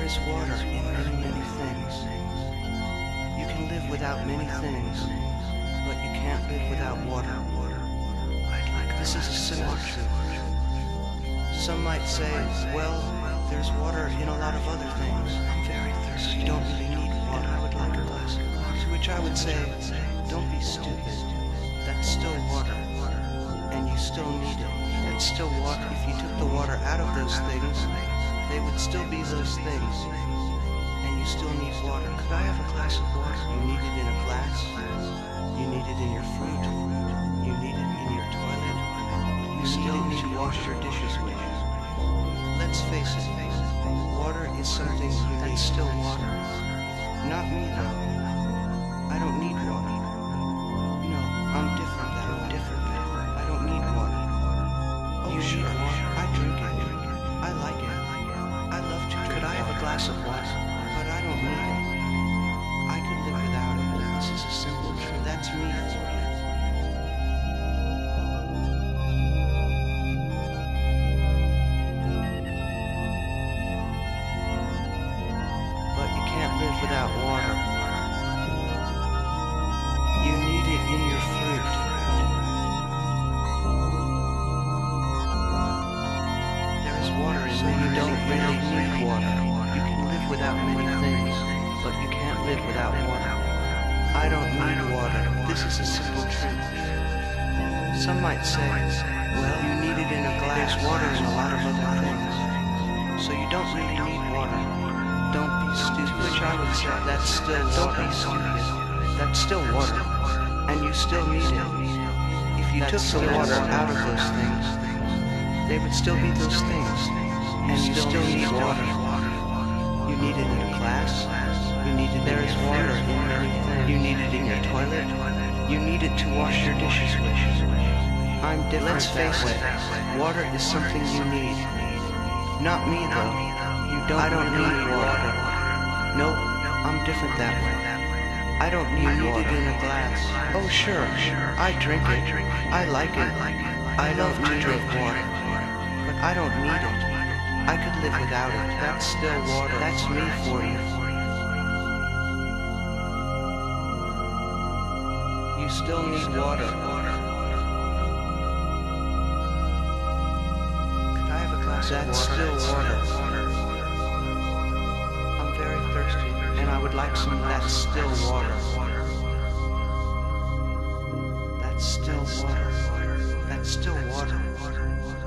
is water in many, many things. You can live without many things, but you can't live without water. This is a simple truth. Some might say, well, there's water in a lot of other things. I'm very thirsty. You don't really need water. I would like a glass of water. To which I would say, don't be stupid. That's still water, and you still need it. That's still water. If you took the water out of those things, they would still be those things, and you still need water. Could I have a glass of water? You need it in a glass. You need it in your fruit. You need it in your toilet. You still need to wash your dishes with. Let's face it, water is something that's still water. Not me though. I don't need water. No, I'm different. I'm different. I don't need water. Oh, you sure? I drink it. I like it. I love to drink. Could I have a glass of water? But I don't need it. I could live without it. This is a simple truth. That's me. But you can't live without water. You need it in your fruit. There is water in you. You don't really need water. You can live without many things, but you can't live without water. I don't need water. This is a simple truth. Some might say, well, you need it in a glass. There's water in a lot of other things, so you don't really need water. Don't be stupid. Which I would say, that's still water. Don't be stupid. That's still water, and you still need it. If you took the water out of those things, they would still be those things, and you still need water. You need it in a glass. You need it. There is water in many things. You need it in your toilet. You need it to wash your dishes with. I'm different. Let's face it. Water is something you need. Not me though. I don't need water. Nope, I'm different that way. I don't need water. You need it in a glass. Oh sure, I drink it. I like it. I love to drink water. But I don't need it. I could live without it. That's still water. That's me for you. You still need water. Could I have a glass of water? That's still water. I'm very thirsty, and I would like some of that still water. That's still water. That's still water.